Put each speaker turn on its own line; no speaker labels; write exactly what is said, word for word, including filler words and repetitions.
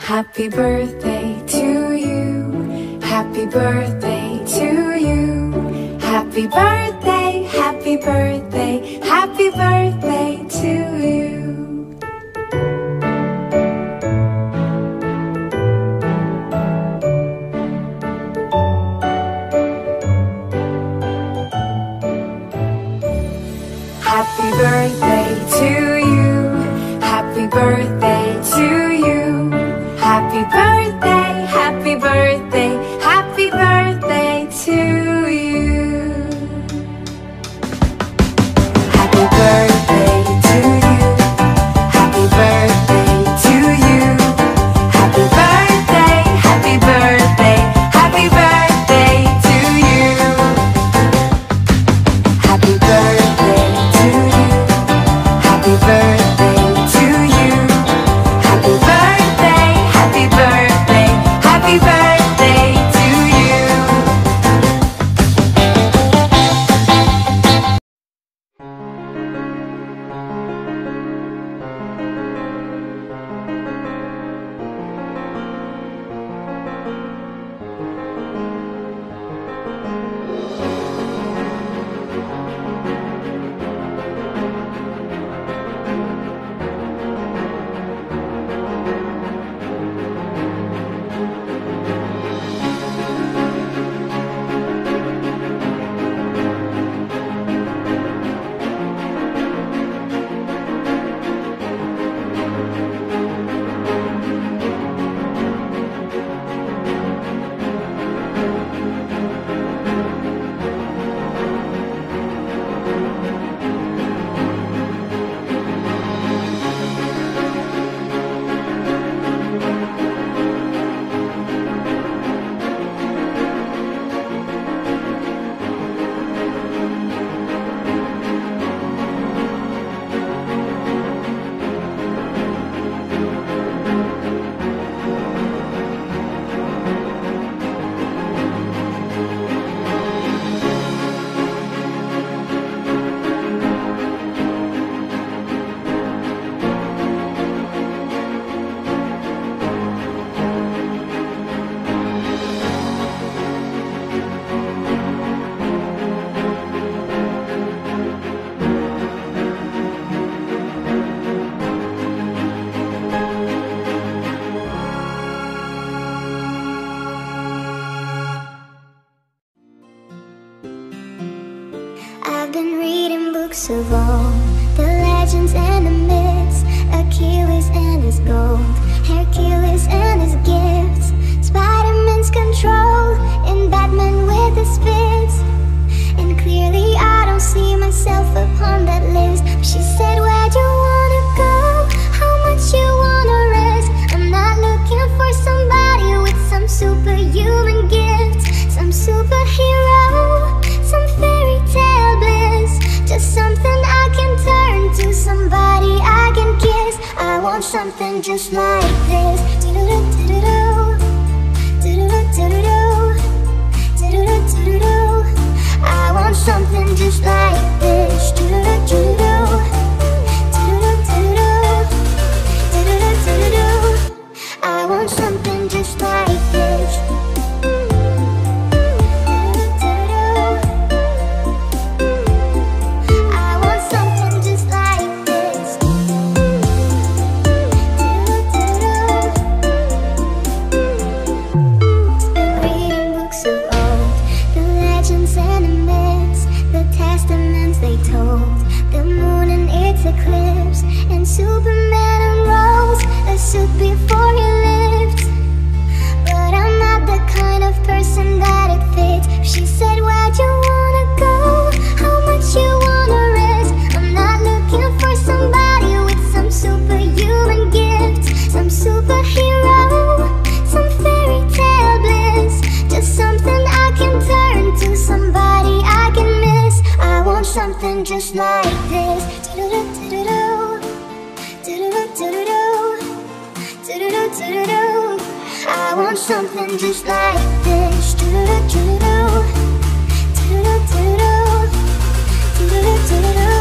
Happy birthday to you. Happy birthday to you. Happy birthday, happy birthday, happy birthday to you. Happy birthday to you. Happy birthday to you. Happy birthday, happy birthday, happy birthday to you. Happy birthday to you. Happy birthday to you. Happy birthday, happy birthday, happy birthday to you. Happy birthday to you. Happy birthday to you. Happy birthday, happy birthday, happy birthday to you.
I've been reading books of old, the legends and the myths, Achilles and his gold, Hercules and his gifts, Spider-Man's control, and Batman with his fists. And clearly I don't see myself upon that list. She said, where'd you wanna go? How much you wanna risk? I'm not looking for somebody with some superhuman gifts, some superhero, some fairy tale bliss, just something I can turn to, somebody I can kiss. I want something just like this. Do-do-do-do-do-do, do-do-do-do-do, do-do-do-do-do. I want something just like this. Do-do-do-do-do, do-do-do-do-do, do-do-do-do-do. I want something just like this. Eclipse and Superman unrolls a suit before he lifts. But I'm not the kind of person that it fits. She said, where'd you wanna go? How much you wanna risk? I'm not looking for somebody with some superhuman gifts, some superhero, some fairy tale bliss, just something I can turn to, somebody I can miss. I want something just like this. Do-do-do-do-do, do-do-do-do-do, do-do-do-do-do. I want something just like this. Do-do-do-do-do, do-do-do-do-do, do-do-do-do-do.